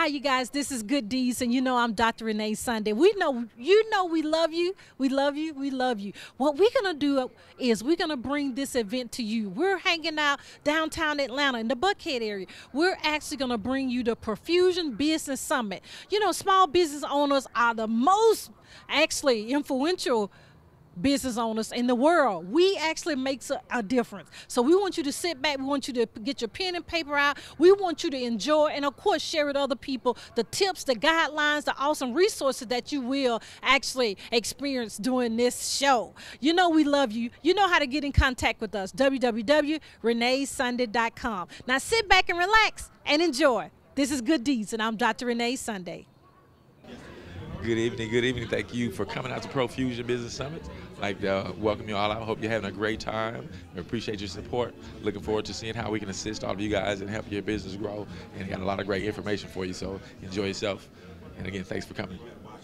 you guys? This is Good Deeds, and you know I'm Dr. Renee Sunday. We know, we love you. We love you. We love you. What we're going to do is we're going to bring this event to you. We're hanging out downtown Atlanta in the Buckhead area. We're actually going to bring you the Profusion Business Summit. You know, small business owners are the most actually influential business owners in the world. We actually makes a difference. So we want you to sit back. We want you to get your pen and paper out. We want you to enjoy and of course share with other people the tips, the guidelines, the awesome resources that you will actually experience during this show. You know we love you. You know how to get in contact with us. www.reneesunday.com. Now sit back and relax and enjoy. This is Good Deeds, and I'm Dr. Renee Sunday. Good evening, good evening. Thank you for coming out to Profusion Business Summit. I'd like to welcome you all out. I hope you're having a great time. We appreciate your support. Looking forward to seeing how we can assist all of you guys and help your business grow. And got a lot of great information for you, so enjoy yourself. And again, thanks for coming.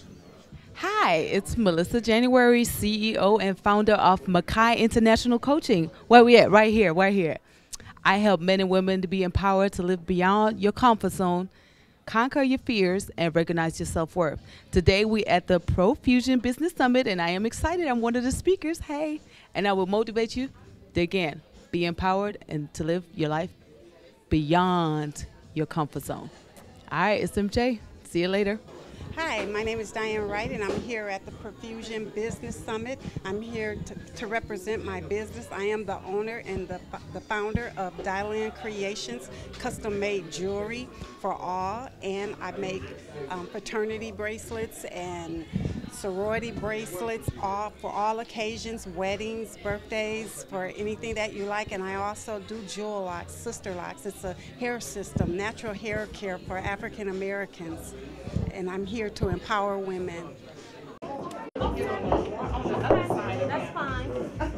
Hi, it's Melissa January, CEO and founder of Makai International Coaching. Where we at? Right here, right here. I help men and women to be empowered to live beyond your comfort zone, conquer your fears, and recognize your self-worth. Today we at the Profusion Business Summit, and I am excited. I'm one of the speakers. Hey, and I will motivate you to, again, be empowered and to live your life beyond your comfort zone. All right, it's MJ. See you later. Hi, my name is Diane Wright, and I'm here at the Profusion Business Summit. I'm here to represent my business. I am the owner and the founder of Dial-In Creations, custom-made jewelry for all, and I make fraternity bracelets and sorority bracelets for all occasions, weddings, birthdays, for anything that you like. And I also do jewel locks, sister locks. It's a hair system, natural hair care for African Americans. And I'm here to empower women. That's fine.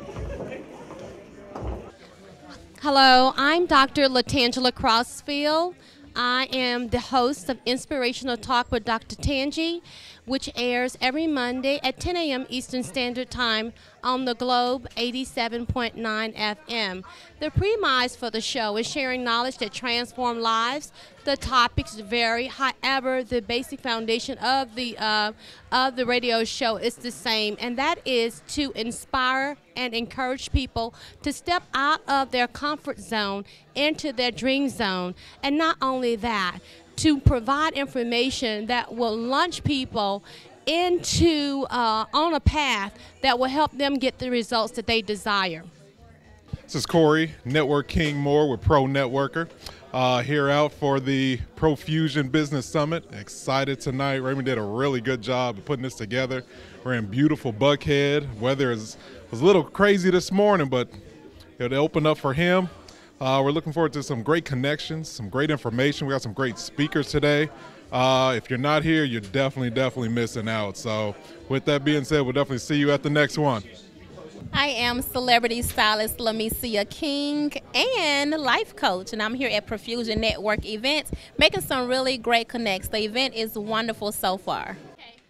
Hello, I'm Dr. Latangela Crossfield. I am the host of Inspirational Talk with Dr. Tangi, which airs every Monday at 10 a.m. Eastern Standard Time on the Globe 87.9 FM. The premise for the show is sharing knowledge that transforms lives. The topics vary, however, the basic foundation of the radio show is the same, and that is to inspire and encourage people to step out of their comfort zone into their dream zone. And not only that, to provide information that will launch people into on a path that will help them get the results that they desire. This is Corey, Network King Moore with Pro Networker, here out for the Profusion Business Summit. Excited tonight. Raymond did a really good job of putting this together. We're in beautiful Buckhead. Weather was a little crazy this morning, but it opened up for him. We're looking forward to some great connections, some great information. We got some great speakers today. If you're not here, you're definitely missing out. So with that being said, we'll definitely see you at the next one. I am celebrity stylist Lamicia King and life coach, and I'm here at Profusion Network Events making some really great connects. The event is wonderful so far.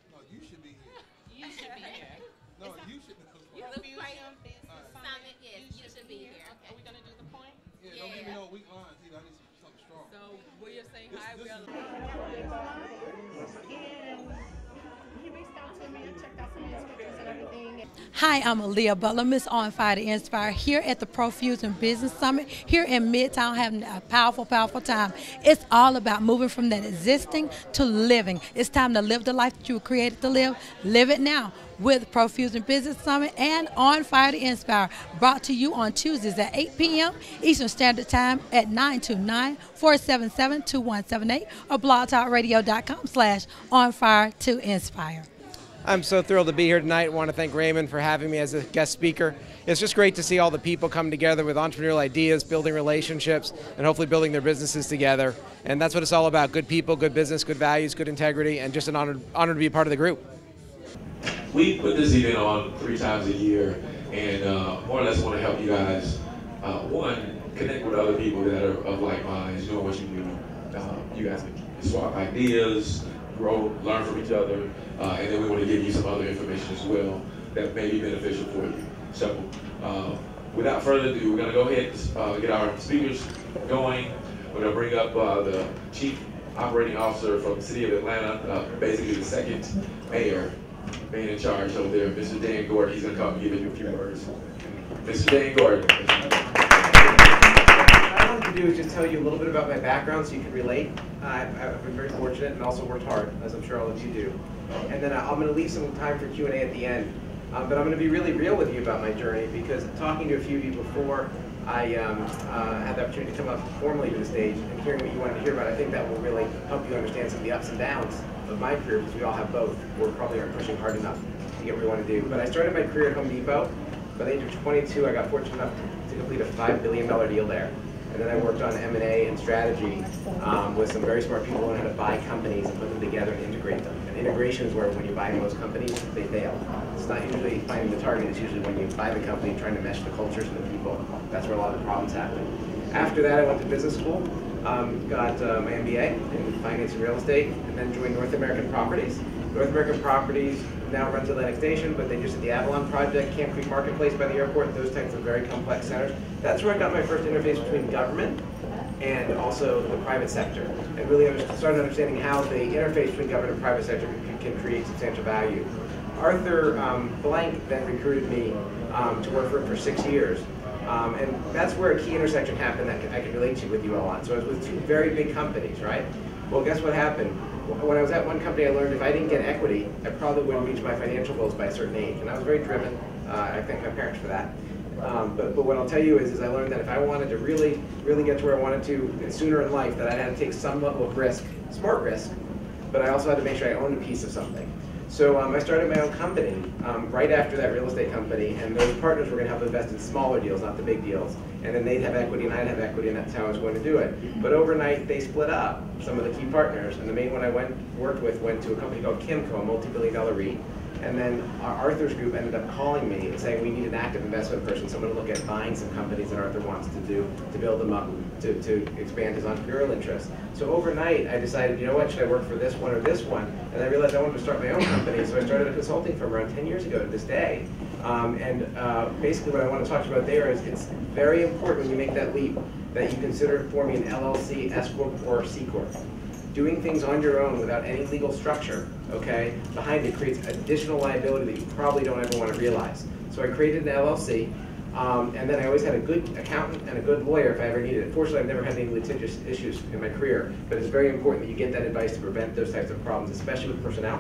Hi, I'm Aaliyah Butler, Miss On Fire to Inspire, here at the Profusion Business Summit, here in Midtown, having a powerful, powerful time. It's all about moving from that existing to living. It's time to live the life that you were created to live. Live it now with Profusion Business Summit and On Fire to Inspire, brought to you on Tuesdays at 8 p.m. Eastern Standard Time at 929-477-2178 or blogtalkradio.com/onfiretoinspire. I'm so thrilled to be here tonight. I want to thank Raymond for having me as a guest speaker. It's just great to see all the people come together with entrepreneurial ideas, building relationships, and hopefully building their businesses together. And that's what it's all about: good people, good business, good values, good integrity, and just an honor to be a part of the group. We put this event on 3 times a year, and more or less want to help you guys, one, connect with other people that are of like minds, doing what you do. You guys can swap ideas, grow, learn from each other, and then we want to give you some other information as well that may be beneficial for you. So without further ado, we're going to go ahead and get our speakers going. We're going to bring up the Chief operating officer from the city of Atlanta, basically the second mayor, man in charge over there, Mr. Dan Gordon. He's going to come and give you a few words. Mr. Dan Gordon. What I wanted to do is just tell you a little bit about my background so you can relate. I've been very fortunate and also worked hard, as I'm sure all of you do. And then I'm going to leave some time for Q&A at the end. But I'm going to be really real with you about my journey, because talking to a few of you before I had the opportunity to come up formally to the stage and hearing what you wanted to hear about, I think that will really help you understand some of the ups and downs of my career, because we all have both. We probably aren't pushing hard enough to get where we want to do. But I started my career at Home Depot. By the age of 22, I got fortunate enough to complete a $5 billion deal there. And then I worked on M&A and strategy with some very smart people who learned how to buy companies and put them together and integrate them. And integration is where when you buy most companies, they fail. It's not usually finding the target, it's usually when you buy the company, trying to mesh the cultures and the people. That's where a lot of the problems happen. After that, I went to business school, got my MBA in finance and real estate, and then joined North American Properties. North American Properties now runs Atlantic Station, but they just did the Avalon project, Camp Creek Marketplace by the airport, those types of very complex centers. That's where I got my first interface between government and also the private sector, and really started understanding how the interface between government and private sector can create substantial value. Arthur Blank then recruited me to work for him for 6 years. And that's where a key intersection happened that I could relate to with you all on. So I was with two very big companies, right? Well, guess what happened? When I was at one company, I learned if I didn't get equity, I probably wouldn't reach my financial goals by a certain age. And I was very driven. I thank my parents for that. But what I'll tell you is I learned that if I wanted to really get to where I wanted to sooner in life, that I had to take some level of risk, smart risk, but I also had to make sure I owned a piece of something. So I started my own company right after that real estate company, and those partners were going to help invest in smaller deals, not the big deals. And then they'd have equity and I'd have equity, and that's how I was going to do it. But overnight, they split up, some of the key partners, and the main one I worked with went to a company called Kimco, a multi-billion-dollar REIT. And then Arthur's group ended up calling me and saying, we need an active investment person, someone to look at buying some companies that Arthur wants to do, to build them up, to expand his entrepreneurial interests. So overnight, I decided, you know what, should I work for this one or this one? And I realized I wanted to start my own company, so I started a consulting firm around 10 years ago to this day. Basically what I want to talk about there is it's very important when you make that leap that you consider forming an LLC, S Corp, or C Corp. Doing things on your own without any legal structure, okay, behind it creates additional liability that you probably don't ever want to realize. So I created an LLC, and then I always had a good accountant and a good lawyer if I ever needed it. Fortunately, I've never had any litigious issues in my career, but it's very important that you get that advice to prevent those types of problems, especially with personnel.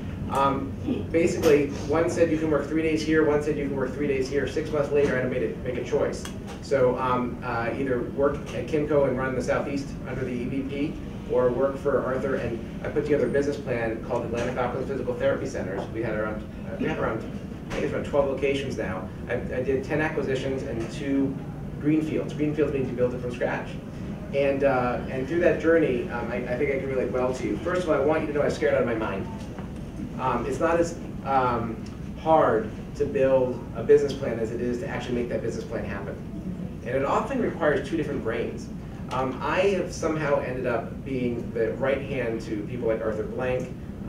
Basically, one said you can work 3 days here, one said you can work 3 days here. 6 months later, I had to make a choice. So either work at Kimco and run the Southeast under the EVP, or work for Arthur, and I put together a business plan called Atlanta Falcons Physical Therapy Centers. We had around, I think it's around 12 locations now. I did 10 acquisitions and 2 greenfields. Greenfields means you build it from scratch. And through that journey, I think I can relate well to you. First of all, I want you to know I was scared out of my mind. It's not as hard to build a business plan as it is to actually make that business plan happen. And it often requires 2 different brains. I have somehow ended up being the right hand to people like Arthur Blank,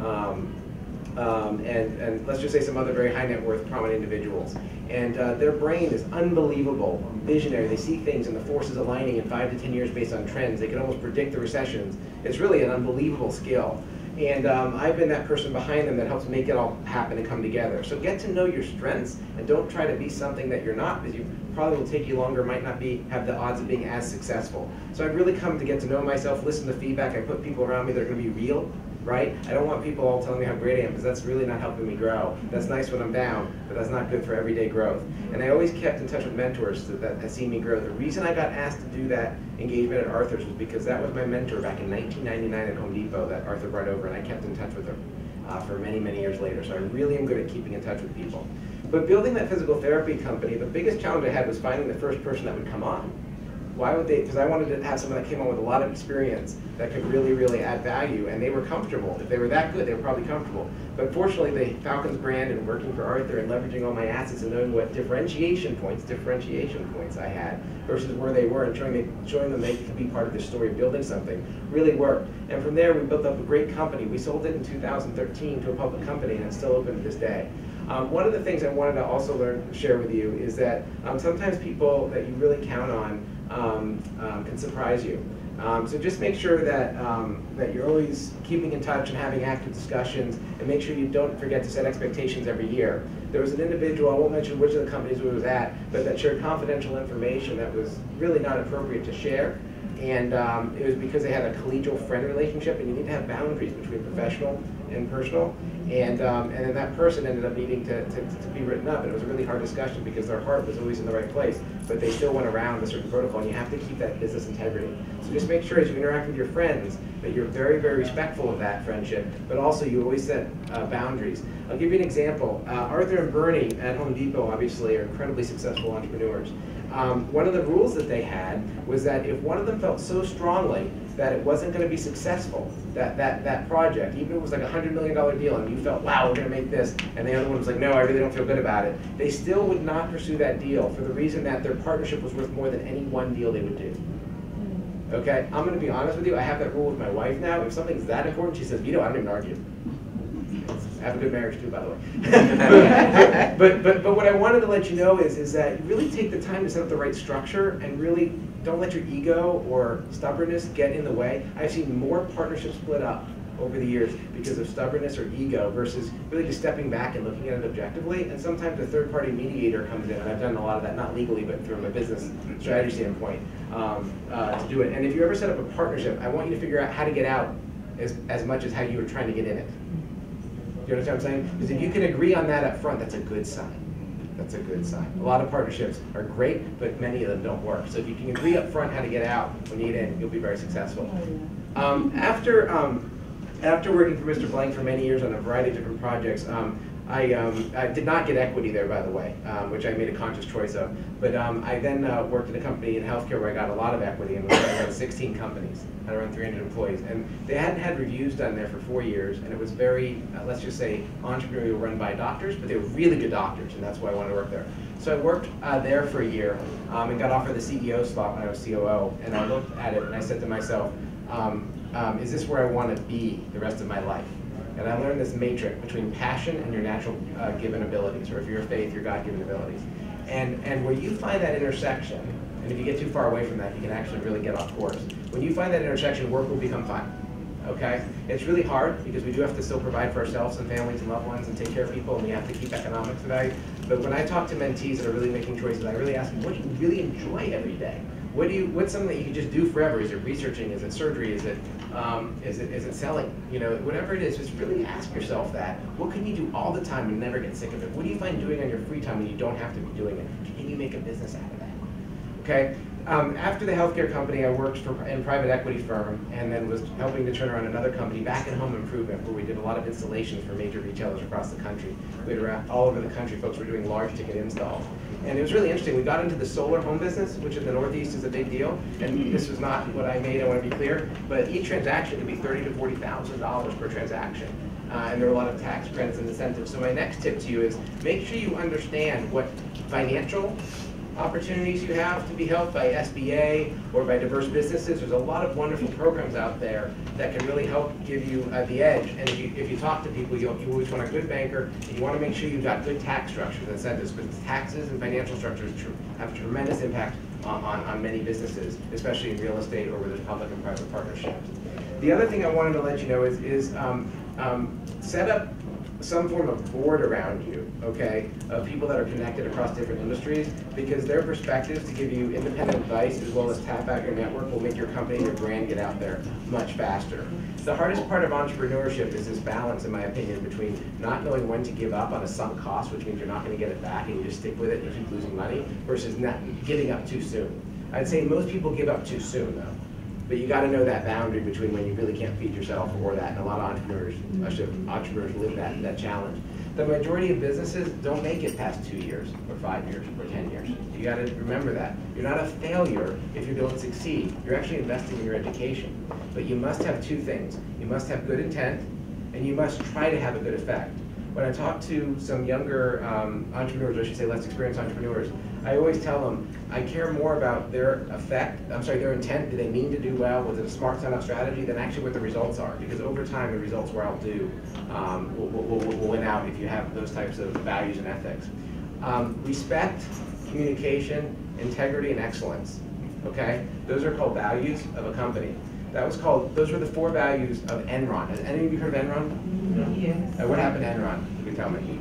and let's just say some other very high net worth prominent individuals. And their brain is unbelievable, visionary. They see things and the forces aligning in 5 to 10 years based on trends. They can almost predict the recessions. It's really an unbelievable skill. And I've been that person behind them that helps make it all happen and come together. So get to know your strengths and don't try to be something that you're not, because you probably will take you longer, might not have the odds of being as successful. So I've really come to get to know myself, listen to feedback. I put people around me that are going to be real, right? I don't want people all telling me how great I am, because that's really not helping me grow. That's nice when I'm down, but that's not good for everyday growth. And I always kept in touch with mentors that have seen me grow. The reason I got asked to do that engagement at Arthur's was because that was my mentor back in 1999 at Home Depot that Arthur brought over, and I kept in touch with him for many, many years later. So I really am good at keeping in touch with people. But building that physical therapy company, the biggest challenge I had was finding the first person that would come on. Why would they? Because I wanted to have someone that came on with a lot of experience that could really, really add value, and they were comfortable. If they were that good, they were probably comfortable. But fortunately, the Falcons brand and working for Arthur and leveraging all my assets and knowing what differentiation points I had versus where they were, and showing them they could be part of the story of building something really worked. And from there, we built up a great company. We sold it in 2013 to a public company, and it's still open to this day. One of the things I wanted to also share with you is that sometimes people that you really count on can surprise you. So just make sure that, that you're always keeping in touch and having active discussions, and make sure you don't forget to set expectations every year. There was an individual, I won't mention which of the companies it was at, but that shared confidential information that was really not appropriate to share. And it was because they had a collegial friend relationship, and you need to have boundaries between professional and personal. And then that person ended up needing to be written up, and it was a really hard discussion because their heart was always in the right place, but they still went around a certain protocol, and you have to keep that business integrity. So just make sure as you interact with your friends that you're very, very respectful of that friendship, but also you always set boundaries. I'll give you an example. Arthur and Bernie at Home Depot obviously are incredibly successful entrepreneurs. One of the rules that they had was that if one of them felt so strongly that it wasn't going to be successful, that project, even if it was like a $100 million deal and you felt, wow, we're going to make this, and the other one was like, no, I really don't feel good about it, they still would not pursue that deal for the reason that their partnership was worth more than any one deal they would do. Okay, I'm going to be honest with you, I have that rule with my wife now. If something's that important, she says, Vito, I don't even argue. I have a good marriage too, by the way. but what I wanted to let you know is that you really take the time to set up the right structure and really don't let your ego or stubbornness get in the way. I've seen more partnerships split up over the years because of stubbornness or ego versus really just stepping back and looking at it objectively. And sometimes a third-party mediator comes in, and I've done a lot of that, not legally, but from a business strategy standpoint, to do it. And if you ever set up a partnership, I want you to figure out how to get out as much as how you were trying to get in it. You understand what I'm saying? Because if you can agree on that up front, that's a good sign. That's a good sign. A lot of partnerships are great, but many of them don't work. So if you can agree up front how to get out when you get in, you'll be very successful. After working for Mr. Blank for many years on a variety of different projects, I did not get equity there, by the way, which I made a conscious choice of. But I then worked at a company in healthcare where I got a lot of equity and was around 16 companies, had around 300 employees. And they hadn't had reviews done there for 4 years, and it was very, let's just say, entrepreneurial run by doctors, but they were really good doctors, and that's why I wanted to work there. So I worked there for a year and got offered the CEO slot when I was COO, and I looked at it and I said to myself, is this where I want to be the rest of my life? And I learned this matrix between passion and your natural given abilities, or if you're a faith, your God-given abilities. And where you find that intersection, and if you get too far away from that, you can actually really get off course. When you find that intersection, work will become fun. Okay? It's really hard because we do have to still provide for ourselves and families and loved ones and take care of people, and we have to keep economics in value. But when I talk to mentees that are really making choices, I really ask them, what do you really enjoy every day? What's something that you can just do forever? Is it researching? Is it surgery? Is it selling? You know, whatever it is, just really ask yourself that. What can you do all the time and never get sick of it? What do you find doing on your free time when you don't have to be doing it? Can you make a business out of that? Okay. After the healthcare company, I worked in a private equity firm and then was helping to turn around another company back in home improvement where we did a lot of installations for major retailers across the country. We had around all over the country, folks were doing large ticket installs. And it was really interesting. We got into the solar home business, which in the Northeast is a big deal. And this was not what I made, I want to be clear. But each transaction could be $30,000 to $40,000 per transaction. And there are a lot of tax credits and incentives. So my next tip to you is make sure you understand what financial opportunities you have to be helped by SBA or by diverse businesses. There's a lot of wonderful programs out there that can really help give you the edge. And if you talk to people, you always want a good banker, and you want to make sure you've got good tax structures and incentives, because taxes and financial structures have a tremendous impact on many businesses, especially in real estate or where there's public and private partnerships. The other thing I wanted to let you know is set up some form of board around you, okay, of people that are connected across different industries, because their perspectives to give you independent advice as well as tap out your network will make your company and your brand get out there much faster. The hardest part of entrepreneurship is this balance, in my opinion, between not knowing when to give up on a sunk cost, which means you're not going to get it back and you just stick with it and you keep losing money, versus not giving up too soon. I'd say most people give up too soon, though. But you got to know that boundary between when you really can't feed yourself or that, and a lot of entrepreneurs live that challenge. The majority of businesses don't make it past 2 years, or 5 years, or 10 years. You got to remember that. You're not a failure if you don't succeed. You're actually investing in your education. But you must have two things. You must have good intent, and you must try to have a good effect. When I talk to some younger entrepreneurs, or I should say less experienced entrepreneurs, I always tell them I care more about their their intent. Do they mean to do well? Was it a smart sign-up strategy? Than actually what the results are. Because over time, the results where I'll do will win out if you have those types of values and ethics. Respect, communication, integrity, and excellence. okay? Those are called values of a company. Those were the 4 values of Enron. Has any of you heard of Enron? Yes. What happened to Enron? You can tell me.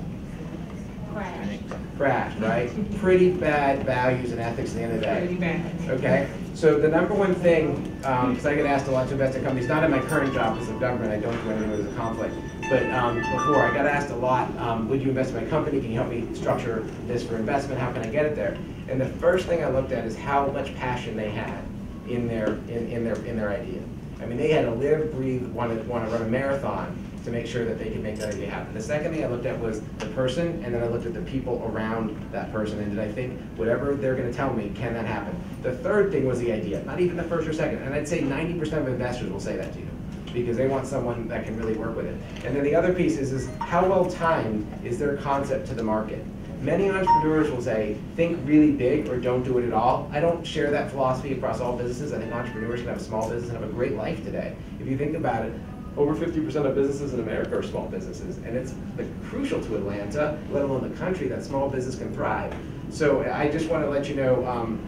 Crash. Crash, right? Pretty bad values and ethics at the end of the day. Pretty bad. Okay? So the number one thing, because I get asked a lot to invest in companies, not in my current job as a government, I don't do anything with a conflict, but before I got asked a lot, would you invest in my company? Can you help me structure this for investment? How can I get it there? And the first thing I looked at is how much passion they had in their idea. I mean, they had to live, breathe, want to run a marathon to make sure that they could make that idea happen. The second thing I looked at was the person, and then I looked at the people around that person, and did I think whatever they're going to tell me, can that happen? The third thing was the idea, not even the first or second, and I'd say 90% of investors will say that to you, because they want someone that can really work with it. And then the other piece is how well timed is their concept to the market? Many entrepreneurs will say, think really big or don't do it at all. I don't share that philosophy across all businesses. I think entrepreneurs can have a small business and have a great life today. If you think about it, over 50% of businesses in America are small businesses, and it's crucial to Atlanta, let alone the country, that small business can thrive. So I just want to let you know,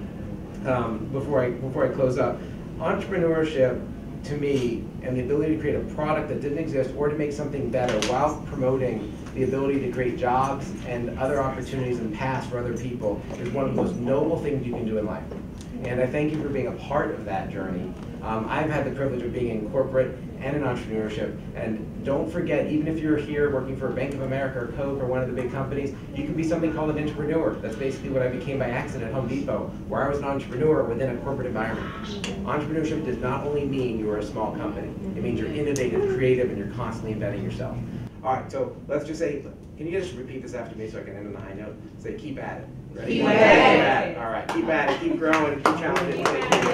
before I close up, entrepreneurship, to me, and the ability to create a product that didn't exist or to make something better while promoting the ability to create jobs and other opportunities and paths for other people is one of the most noble things you can do in life. And I thank you for being a part of that journey. I've had the privilege of being in corporate and in entrepreneurship, and don't forget, even if you're here working for Bank of America or Coke or one of the big companies, you can be something called an entrepreneur. That's basically what I became by accident at Home Depot, where I was an entrepreneur within a corporate environment. Entrepreneurship does not only mean you are a small company, it means you're innovative, creative, and you're constantly embedding yourself. All right, so let's just say, can you just repeat this after me so I can end on a high note? Say, keep at it. Ready? Keep at it. All right, keep at it, keep growing, keep challenging.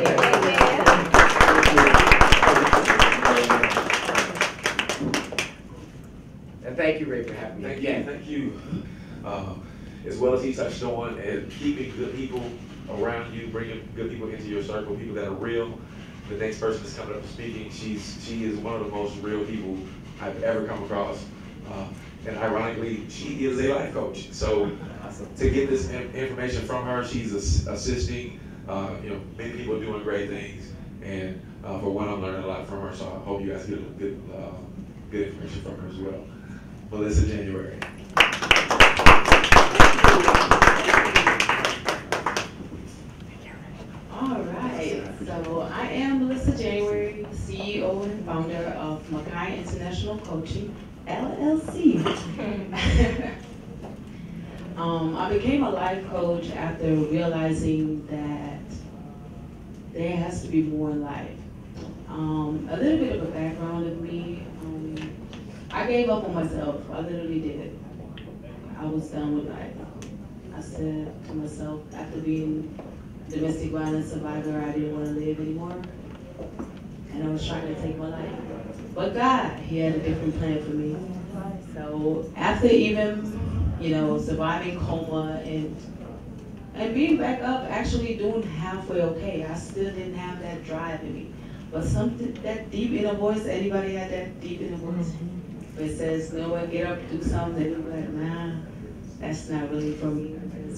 And thank you, Ray, for having me. Thank you. As well as he touched on, and keeping good people around you, bringing good people into your circle, people that are real. The next person that's coming up speaking, she is one of the most real people I've ever come across. And ironically, she is a life coach. So to get this information from her, she's assisting. Many people are doing great things. And for one, I'm learning a lot from her. So I hope you guys get good information from her as well. Melissa January. All right, so I am Melissa January, CEO and founder of Mackay International Coaching, LLC. I became a life coach after realizing that there has to be more in life. A little bit of a background of me. I gave up on myself. I literally did. I was done with life. I said to myself, after being domestic violence survivor, I didn't want to live anymore. And I was trying to take my life. But God, He had a different plan for me. So after even, surviving coma and being back up, actually doing halfway okay, I still didn't have that drive in me. But something, that deep inner voice, anybody had that deep inner voice? It says, no one get up, do something, and you're like, nah, that's not really for me,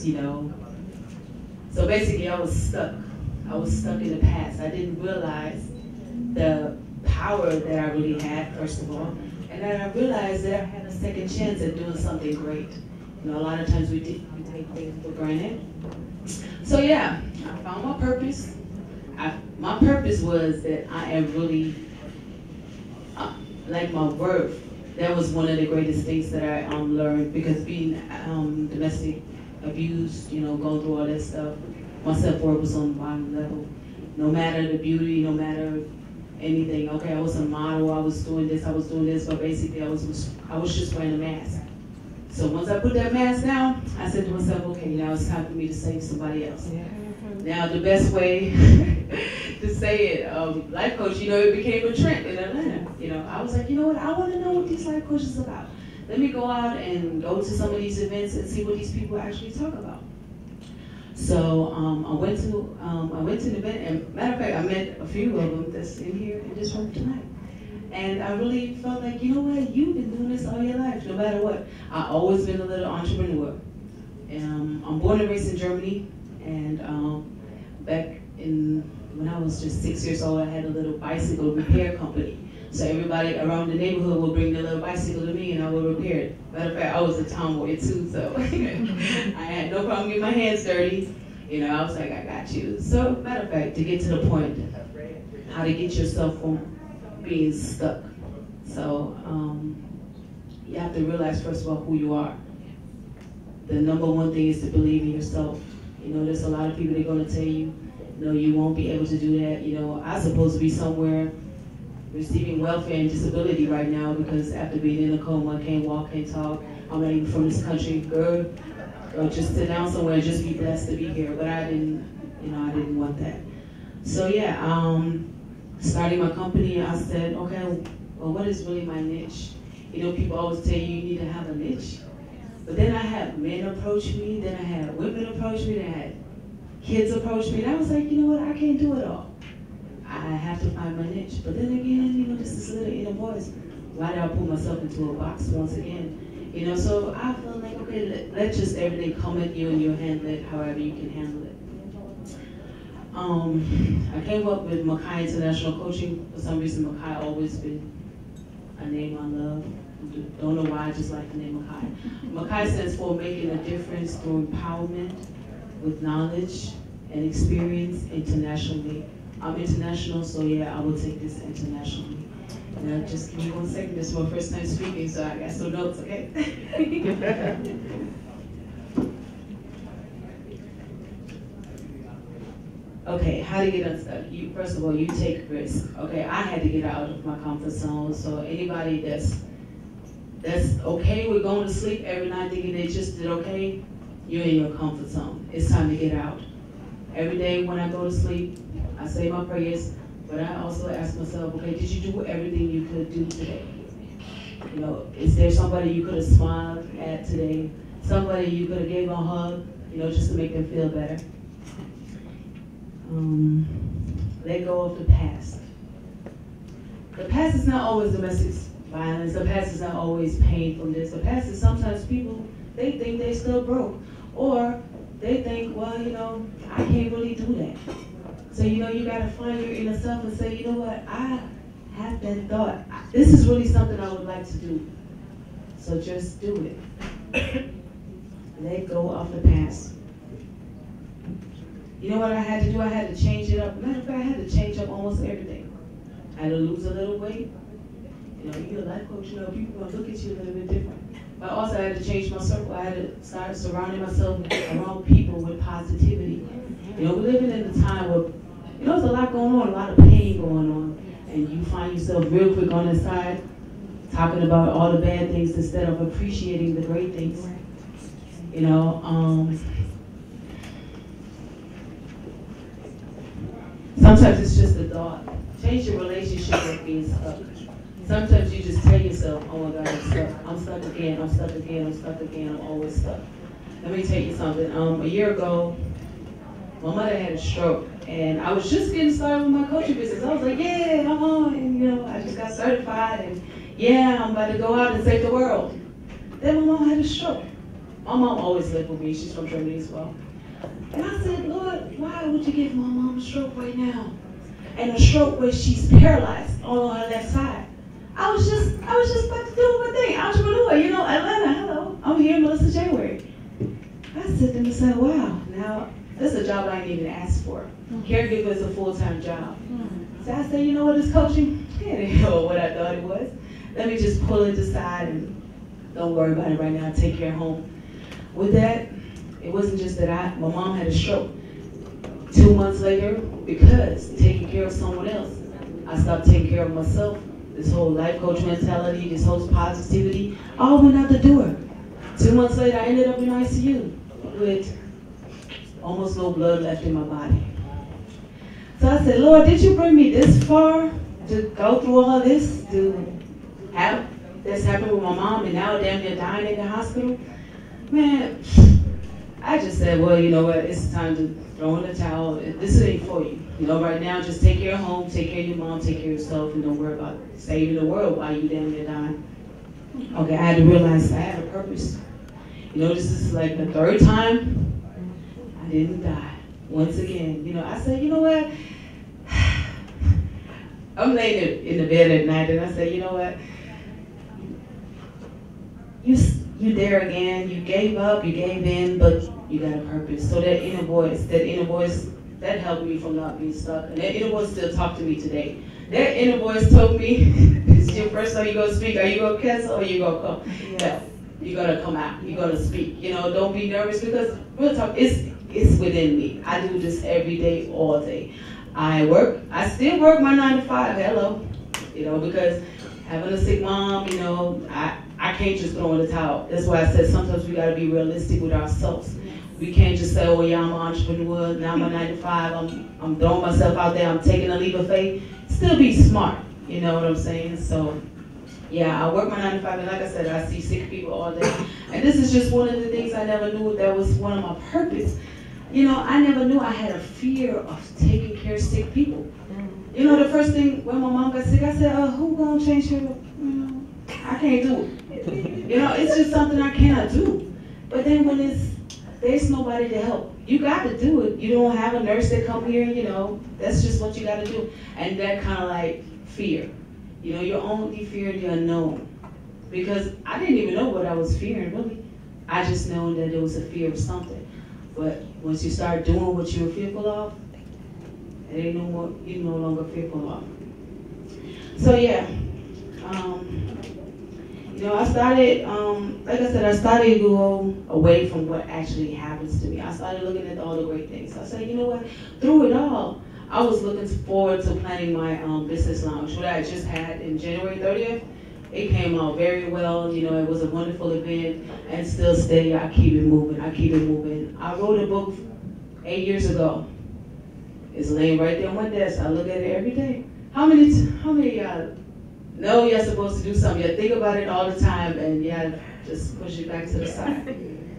So basically I was stuck. I was stuck in the past. I didn't realize the power that I really had, first of all, and then I realized that I had a second chance at doing something great. A lot of times we take things for granted. So yeah, I found my purpose. My purpose was that I am really, like my worth. That was one of the greatest things that I learned, because being domestic abuse, going through all that stuff, my self-worth was on the bottom level. No matter the beauty, no matter anything. Okay, I was a model, I was doing this, but basically I was just wearing a mask. So once I put that mask down, I said to myself, okay, now it's time for me to save somebody else. Yeah. Now the best way to say it, life coach, it became a trend in Atlanta. I was like, you know what, I want to know what these life coaches are about. Let me go out and go to some of these events and see what these people actually talk about. So I went to an event, and matter of fact, I met a few of them that's in here in this room tonight. And I really felt like, you know what, you've been doing this all your life, no matter what. I've always been a little entrepreneur. I'm born and raised in Germany, and back when I was just 6 years old, I had a little bicycle repair company. So everybody around the neighborhood would bring their little bicycle to me and I would repair it. Matter of fact, I was a tomboy too, so I had no problem getting my hands dirty. You know, I was like, I got you. So matter of fact, to get to the point, how to get yourself from being stuck. So you have to realize first of all who you are. The number one thing is to believe in yourself. You know, there's a lot of people that are gonna tell you, no, you won't be able to do that. You know, I'm supposed to be somewhere receiving welfare and disability right now because after being in a coma, I can't walk, can't talk. I'm not even from this country, girl. Just sit down somewhere and just be blessed to be here. But I didn't, you know, I didn't want that. So yeah, starting my company, I said, okay, well, what is really my niche? You know, people always tell you need to have a niche. But then I had men approach me, then I had women approach me, then I had kids approach me, and I was like, you know what, I can't do it all. I have to find my niche. But then again, you know, this is little inner voice. Why did I put myself into a box once again? You know, so I feel like, okay, let just everything come at you and you handle it however you can handle it. I came up with Makai International Coaching. For some reason, Makai always been a name I love. Don't know why, I just like the name Makai. Makai stands for making a difference through empowerment with knowledge and experience internationally. I'm international, so yeah, I will take this internationally. Now, just give me 1 second. This is my first time speaking, so I got some notes, okay? Okay, how to get unstuck. First of all, you take risk. Okay, I had to get out of my comfort zone. So anybody that's okay with going to sleep every night thinking they just did okay, you're in your comfort zone. It's time to get out. Every day when I go to sleep, I say my prayers, but I also ask myself, okay, did you do everything you could do today? You know, is there somebody you could have smiled at today? Somebody you could have gave a hug, you know, just to make them feel better? Let go of the past. The past is not always domestic violence. The past is not always pain from this. The past is sometimes people, they think they still broke. Or they think, well, you know, I can't really do that. So, you know, you got to find your inner self and say, you know what, I have that thought. This is really something I would like to do. So just do it. Let go of the past. You know what I had to do? I had to change it up. Matter of fact, I had to change up almost everything. I had to lose a little weight. You know, you're a life coach, you know, people are going to look at you a little bit different. But also I had to change my circle. I had to start surrounding myself around people with positivity. You know, we're living in a time where, you know, there's a lot going on, a lot of pain going on. And you find yourself real quick on the side talking about all the bad things instead of appreciating the great things. You know, sometimes it's just a thought. Change your relationship with being stuck. Sometimes you just tell yourself, oh my God, I'm stuck. I'm stuck again, I'm stuck again, I'm stuck again, I'm always stuck. Let me tell you something. A year ago, my mother had a stroke, and I was just getting started with my coaching business. I was like, yeah, I'm on, and you know, I just got certified, and yeah, I'm about to go out and save the world. Then my mom had a stroke. My mom always lived with me. She's from Germany as well. And I said, Lord, why would you give my mom a stroke right now? And a stroke where she's paralyzed on her left side. I was just about to do my thing. Entrepreneur, you know, Atlanta, hello. I'm here, Melissa January. I said to myself, wow, now this is a job I didn't even ask for. Caregiver is a full-time job. So I said, you know what, this coaching, it ain't what I thought it was. Let me just pull it aside and don't worry about it right now, take care of home. With that, it wasn't just that my mom had a stroke. 2 months later, because taking care of someone else, I stopped taking care of myself. This whole life coach mentality, this whole positivity, all went out the door. 2 months later, I ended up in ICU with almost no blood left in my body. So I said, Lord, did you bring me this far to go through all this, to have this happen with my mom and now damn near dying in the hospital? Man, I just said, well, you know what, it's time to throw in the towel. This ain't for you. You know, right now, just take care of home, take care of your mom, take care of yourself, and don't worry about saving the world while you damn near dying. Okay, I had to realize I had a purpose. You know, this is like the third time I didn't die. once again. You know, I said, you know what? I'm laying in the bed at night, and I said, you know what? You there again. You gave up, you gave in, but you got a purpose. So that inner voice, that helped me from not being stuck. And that inner voice still talks to me today. That inner voice told me, this is your first time you're going to speak. Are you going to cancel or are you going to come? Yes. You're going to come out. You're going to speak. You know, don't be nervous, because real talk, it's within me. I do this every day, all day. I still work my 9 to 5, hello. You know, because having a sick mom, you know, I can't just throw in the towel. That's why I said sometimes we got to be realistic with ourselves. We can't just say, oh yeah, I'm an entrepreneur, now I'm a 9 to 5, I'm throwing myself out there, I'm taking a leap of faith. Still be smart, you know what I'm saying? So, yeah, I work my 9 to 5, and like I said, I see sick people all day. And this is just one of the things I never knew that was one of my purpose. You know, I never knew I had a fear of taking care of sick people. You know, the first thing when my mom got sick, I said, who gonna change her? I can't do it. You know, it's just something I cannot do. But then when there's nobody to help, you got to do it. You don't have a nurse that come here, you know, that's just what you got to do. And that kind of like fear. You know, you're only fearing the unknown. Because I didn't even know what I was fearing, really. I just know that it was a fear of something. But once you start doing what you were fearful of, it ain't no more, you're no longer fearful of. So yeah, you know, I started, like I said, I started to go away from what actually happens to me. I started looking at all the great things. I said, you know what, through it all, I was looking forward to planning my business lounge, what I just had in January 30th. It came out very well, you know, it was a wonderful event, and still steady, I keep it moving, I keep it moving. I wrote a book 8 years ago. It's laying right there on my desk. I look at it every day. How many y'all know you're supposed to do something? You think about it all the time, and you just push it back to the side.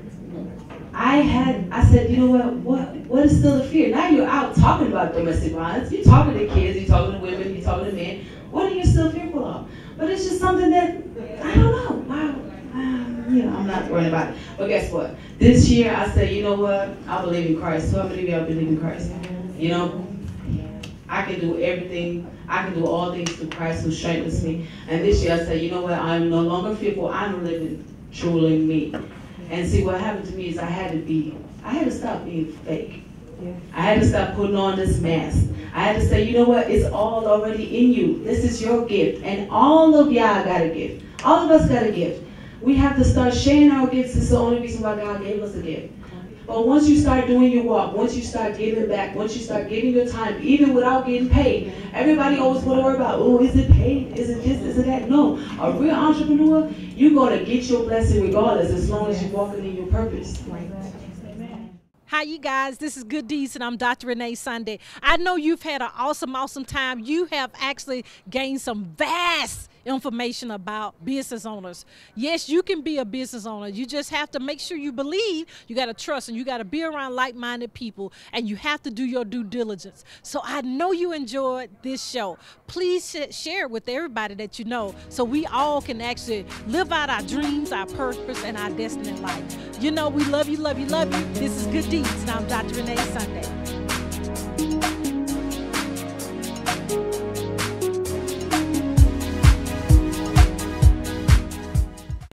I said, you know what is still the fear? Now you're out talking about domestic violence. You're talking to kids, you're talking to women, you're talking to men. What are you still fearful of? But it's just something that, I don't know. Wow. You know, I'm not worried about it. But guess what? This year, I said, you know what? I believe in Christ. So I believe y'all believe in Christ. You know, I can do everything. I can do all things through Christ who strengthens me. And this year I said, you know what? I'm no longer fearful. I'm living truly me. And see, what happened to me is I had to stop being fake. I had to stop putting on this mask. I had to say, you know what? It's all already in you. This is your gift. And all of y'all got a gift. All of us got a gift. We have to start sharing our gifts. It's the only reason why God gave us a gift. But once you start doing your walk, once you start giving back, once you start giving your time, even without getting paid, everybody always want to worry about, oh, is it paid? Is it this? Is it that? No. A real entrepreneur, you're going to get your blessing regardless, as long as you're walking in your purpose. Hi, you guys. This is Good Deeds, and I'm Dr. Renee Sunday. I know you've had an awesome time. You have actually gained some vast information about business owners. Yes, you can be a business owner. You just have to make sure you believe, you got to trust, and you got to be around like-minded people, and you have to do your due diligence. So I know you enjoyed this show. Please share it with everybody that you know, so we all can actually live out our dreams, our purpose, and our destiny in life. You know, we love you, love you, love you. This is Good Deeds, and I'm Dr. Renee Sunday.